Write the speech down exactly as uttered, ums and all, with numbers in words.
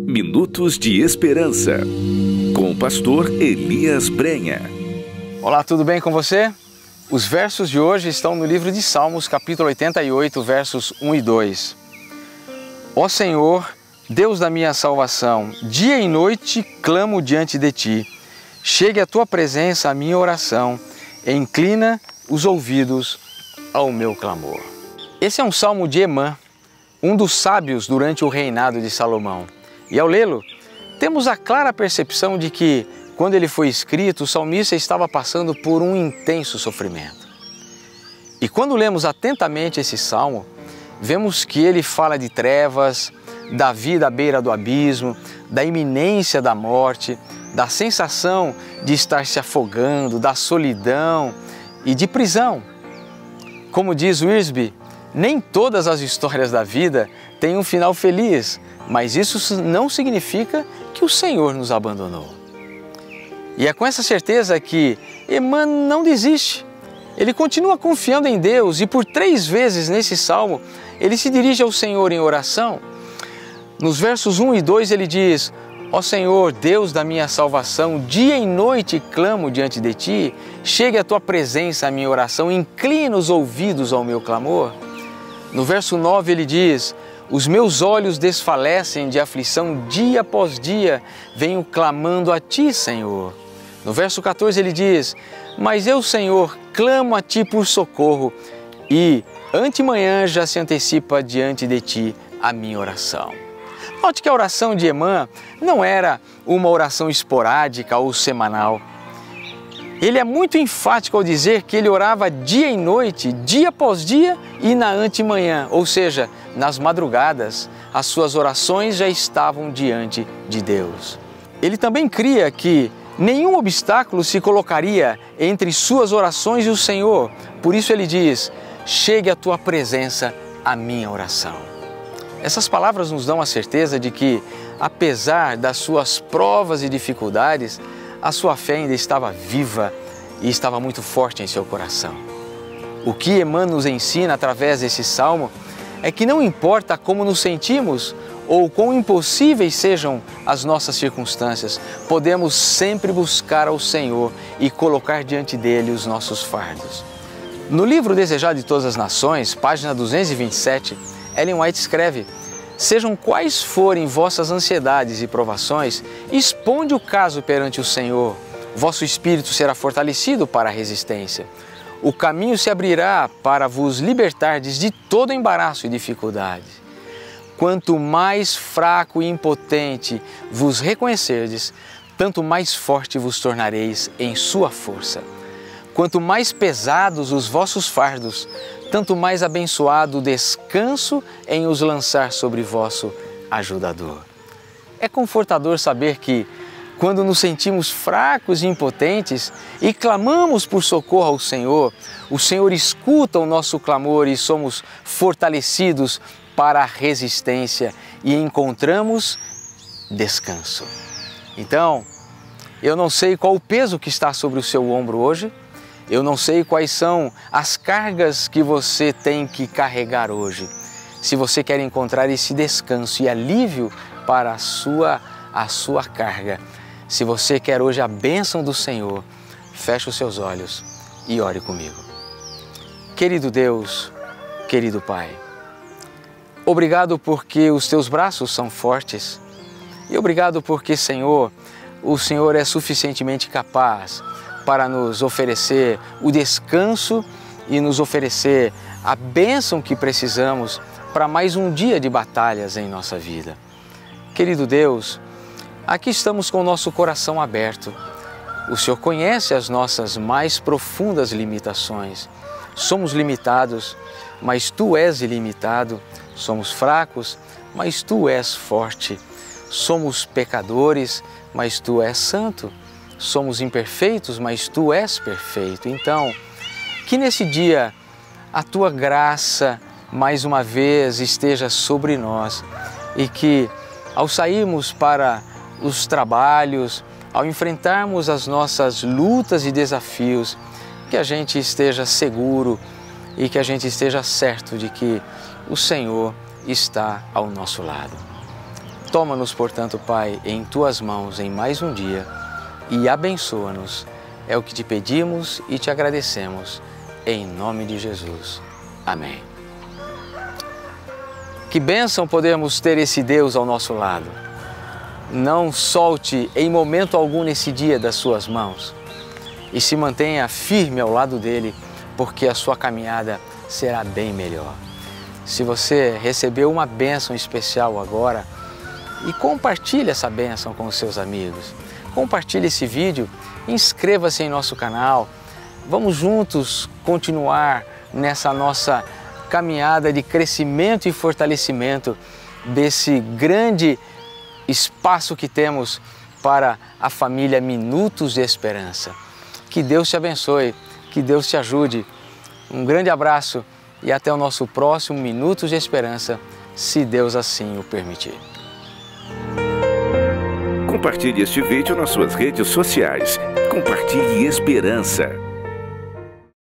Minutos de Esperança, com o pastor Elias Brenha. Olá, tudo bem com você? Os versos de hoje estão no livro de Salmos, capítulo oitenta e oito, versos um e dois. Ó Senhor, Deus da minha salvação, dia e noite clamo diante de Ti. Chegue à Tua presença a minha oração, e inclina os ouvidos ao meu clamor. Esse é um salmo de Emã, um dos sábios durante o reinado de Salomão. E ao lê-lo, temos a clara percepção de que, quando ele foi escrito, o salmista estava passando por um intenso sofrimento. E quando lemos atentamente esse salmo, vemos que ele fala de trevas, da vida à beira do abismo, da iminência da morte, da sensação de estar se afogando, da solidão e de prisão. Como diz Wiersbe, nem todas as histórias da vida têm um final feliz, mas isso não significa que o Senhor nos abandonou. E é com essa certeza que Emã não desiste. Ele continua confiando em Deus e por três vezes nesse salmo ele se dirige ao Senhor em oração. Nos versos um e dois ele diz: ó Senhor, Deus da minha salvação, dia e noite clamo diante de Ti, chegue à Tua presença a minha oração, inclina os ouvidos ao meu clamor. No verso nove ele diz: os meus olhos desfalecem de aflição, dia após dia venho clamando a Ti, Senhor. No verso quatorze ele diz: mas eu, Senhor, clamo a Ti por socorro e antemanhã já se antecipa diante de Ti a minha oração. Note que a oração de Emã não era uma oração esporádica ou semanal. Ele é muito enfático ao dizer que ele orava dia e noite, dia após dia e na antemanhã, ou seja, nas madrugadas, as suas orações já estavam diante de Deus. Ele também cria que nenhum obstáculo se colocaria entre suas orações e o Senhor. Por isso ele diz: chegue à Tua presença a minha oração. Essas palavras nos dão a certeza de que, apesar das suas provas e dificuldades, a sua fé ainda estava viva e estava muito forte em seu coração. O que Emã nos ensina através desse salmo é que não importa como nos sentimos ou quão impossíveis sejam as nossas circunstâncias, podemos sempre buscar ao Senhor e colocar diante dele os nossos fardos. No livro Desejado de Todas as Nações, página duzentos e vinte e sete, Ellen White escreve: sejam quais forem vossas ansiedades e provações, exponde o caso perante o Senhor. Vosso espírito será fortalecido para a resistência. O caminho se abrirá para vos libertardes de todo embaraço e dificuldade. Quanto mais fraco e impotente vos reconhecerdes, tanto mais forte vos tornareis em sua força. Quanto mais pesados os vossos fardos, tanto mais abençoado o descanso em os lançar sobre vosso ajudador. É confortador saber que, quando nos sentimos fracos e impotentes e clamamos por socorro ao Senhor, o Senhor escuta o nosso clamor e somos fortalecidos para a resistência e encontramos descanso. Então, eu não sei qual o peso que está sobre o seu ombro hoje, eu não sei quais são as cargas que você tem que carregar hoje. Se você quer encontrar esse descanso e alívio para a sua, a sua carga, se você quer hoje a bênção do Senhor, feche os seus olhos e ore comigo. Querido Deus, querido Pai, obrigado porque os Teus braços são fortes e obrigado porque, Senhor, o Senhor é suficientemente capaz para nos oferecer o descanso e nos oferecer a bênção que precisamos para mais um dia de batalhas em nossa vida. Querido Deus, aqui estamos com o nosso coração aberto. O Senhor conhece as nossas mais profundas limitações. Somos limitados, mas Tu és ilimitado. Somos fracos, mas Tu és forte. Somos pecadores, mas Tu és santo. Somos imperfeitos, mas Tu és perfeito. Então, que nesse dia a Tua graça mais uma vez esteja sobre nós e que, ao sairmos para os trabalhos, ao enfrentarmos as nossas lutas e desafios, que a gente esteja seguro e que a gente esteja certo de que o Senhor está ao nosso lado. Toma-nos, portanto, Pai, em Tuas mãos em mais um dia e abençoa-nos. É o que te pedimos e te agradecemos, em nome de Jesus. Amém. Que bênção podermos ter esse Deus ao nosso lado. Não solte em momento algum nesse dia das suas mãos e se mantenha firme ao lado dele, porque a sua caminhada será bem melhor. Se você recebeu uma bênção especial agora, e compartilhe essa bênção com os seus amigos. Compartilhe esse vídeo, inscreva-se em nosso canal. Vamos juntos continuar nessa nossa caminhada de crescimento e fortalecimento desse grande espaço que temos para a família Minutos de Esperança. Que Deus te abençoe, que Deus te ajude. Um grande abraço e até o nosso próximo Minutos de Esperança, se Deus assim o permitir. Compartilhe este vídeo nas suas redes sociais. Compartilhe esperança.